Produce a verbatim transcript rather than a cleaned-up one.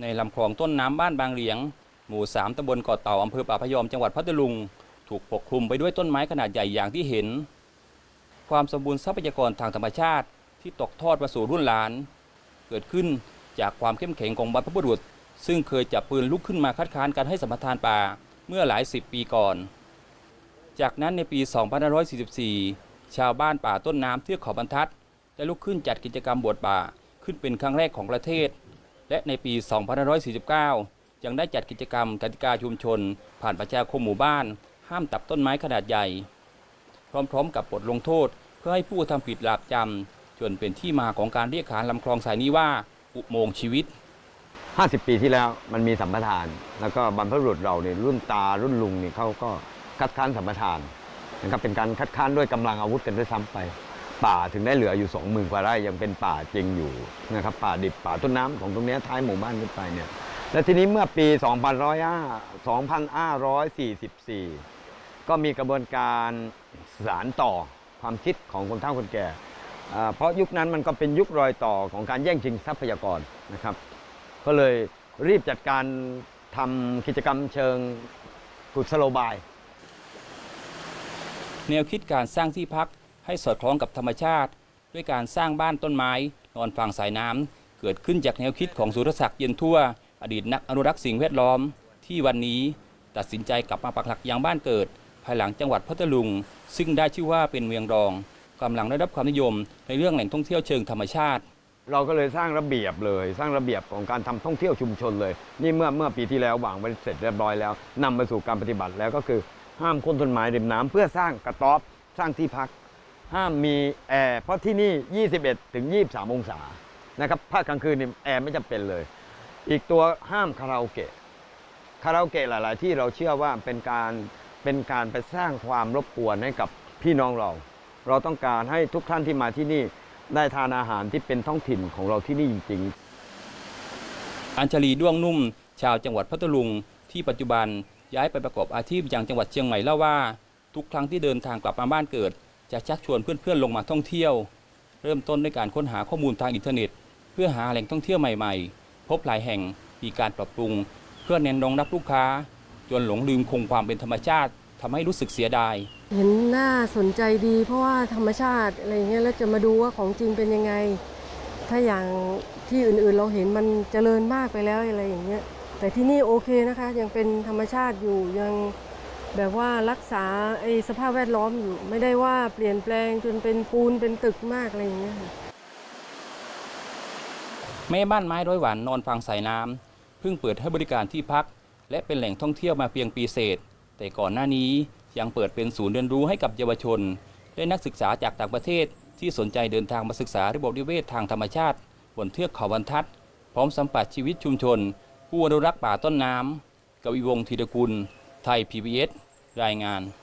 ในลำคลองต้นน้ำบ้านบางเหลียงหมู่สามตำบลเกาะเต่าอำเภอป่าพยอมจังหวัดพัทลุงถูกปกคลุมไปด้วยต้นไม้ขนาดใหญ่อย่างที่เห็นความสมบูรณ์ทรัพยากรทางธรรมชาติที่ตกทอดมาสู่รุ่นหลานเกิดขึ้นจากความเข้มแข็งของบรรพบุรุษซึ่งเคยจับปืนลุกขึ้นมาคัดค้านการให้สัมปทานป่าเมื่อหลายสิบปีก่อนจากนั้นในปี สองพันห้าร้อยสี่สิบสี่ ชาวบ้านป่าต้นน้ำเทือกเขาบรรทัดได้ลุกขึ้นจัดกิจกรรมบวชป่าขึ้นเป็นครั้งแรกของประเทศและในปี สองพันห้าร้อยสี่สิบเก้า ยังได้จัดกิจกรรมกติกาชุมชนผ่านประชาคมหมู่บ้านห้ามตัดต้นไม้ขนาดใหญ่พร้อมๆกับบทลงโทษเพื่อให้ผู้ทำผิดหลาบจำจนเป็นที่มาของการเรียกขานลำคลองสายนี้ว่าอุโมงค์ชีวิตห้าสิบปีที่แล้วมันมีสัมปทานแล้วก็บรรพบุรุษเราเนี่ยรุ่นตารุ่นลุงนี่เขาก็คัดค้านสัมปทานนะครับเป็นการคัดค้านด้วยกำลังอาวุธกันด้วยซ้ำไปป่าถึงได้เหลืออยู่สองหมื่นกว่าไร่ยังเป็นป่าจริงอยู่นะครับป่าดิบป่าต้นน้ำของตรงนี้ท้ายหมู่บ้านขึ้นไปเนี่ยและทีนี้เมื่อปีสองพันห้าร้อยสี่สิบสี่ ก็มีกระบวนการสานต่อความคิดของคนเฒ่าคนแก่เพราะยุคนั้นมันก็เป็นยุครอยต่อของการแย่งชิงทรัพยากรนะครับก็เลยรีบจัดการทำกิจกรรมเชิงกุศโลบายแนวคิดการสร้างที่พักให้สอดคล้องกับธรรมชาติด้วยการสร้างบ้านต้นไม้นอนฝั่งสายน้ำเกิดขึ้นจากแนวคิดของสุรศักดิ์เย็นทั่วอดีตนักอนุรักษ์สิ่งแวดล้อมที่วันนี้ตัดสินใจกลับมาปักหลักยังบ้านเกิดภายหลังจังหวัดพัทลุงซึ่งได้ชื่อว่าเป็นเมืองรองกำลังได้รับความนิยมในเรื่องแหล่งท่องเที่ยวเชิงธรรมชาติเราก็เลยสร้างระเบียบเลยสร้างระเบียบของการทำท่องเที่ยวชุมชนเลยนี่เมื่อเมื่อปีที่แล้ววางไว้เสร็จเรียบร้อยแล้วนำมาสู่การปฏิบัติแล้วก็คือห้ามโค่นต้นไม้ริมน้ำเพื่อสร้างกระต๊อบสร้างที่พักห้ามมีแอร์เพราะที่นี่ยี่สิบเอ็ดถึงยี่สิบสามองศานะครับภาคกลางคืนนี่แอร์ไม่จำเป็นเลยอีกตัวห้ามคาราโอเกะคาราโอเกะหลายๆที่เราเชื่อว่าเป็นการเป็นการไปสร้างความรบกวนให้กับพี่น้องเราเราต้องการให้ทุกท่านที่มาที่นี่ได้ทานอาหารที่เป็นท้องถิ่นของเราที่นี่จริงๆอัญชลีด้วงนุ่มชาวจังหวัดพัทลุงที่ปัจจุบันย้ายไปประกอบอาชีพยังจังหวัดเชียงใหม่เล่าว่าทุกครั้งที่เดินทางกลับมาบ้านเกิดจะชักชวนเพื่อนๆลงมาท่องเที่ยวเริ่มต้นด้วยการค้นหาข้อมูลทางอินเทอร์เน็ตเพื่อหาแหล่งท่องเที่ยวใหม่ๆพบหลายแห่งมีการปรับปรุงเพื่อเน้นรองรับลูกค้าจนหลงลืมคงความเป็นธรรมชาติทำให้รู้สึกเสียดายเห็นน่าสนใจดีเพราะว่าธรรมชาติอะไรเงี้ยแล้วจะมาดูว่าของจริงเป็นยังไงถ้าอย่างที่อื่นๆเราเห็นมันเจริญมากไปแล้วอะไรอย่างเงี้ยแต่ที่นี่โอเคนะคะยังเป็นธรรมชาติอยู่ยังแบบว่ารักษาไอ้สภาพแวดล้อมอยู่ไม่ได้ว่าเปลี่ยนแปลงจนเป็นปูนเป็นตึกมากอะไรอย่างเงี้ยแม่บ้านไม้ร้อยหวานนอนฟังสายน้ำเพิ่งเปิดให้บริการที่พักและเป็นแหล่งท่องเที่ยวมาเพียงปีเศษแต่ก่อนหน้านี้ยังเปิดเป็นศูนย์เรียนรู้ให้กับเยาวชนและนักศึกษาจากต่างประเทศที่สนใจเดินทางมาศึกษาระบบนิเวศทางธรรมชาติบนเทือกเขาบรรทัดพร้อมสัมผัสชีวิตชุมชนผู้อนุรักษ์ป่าต้นน้ำกวีวงศ์ธีรกุลไทย พี บี เอส รายงาน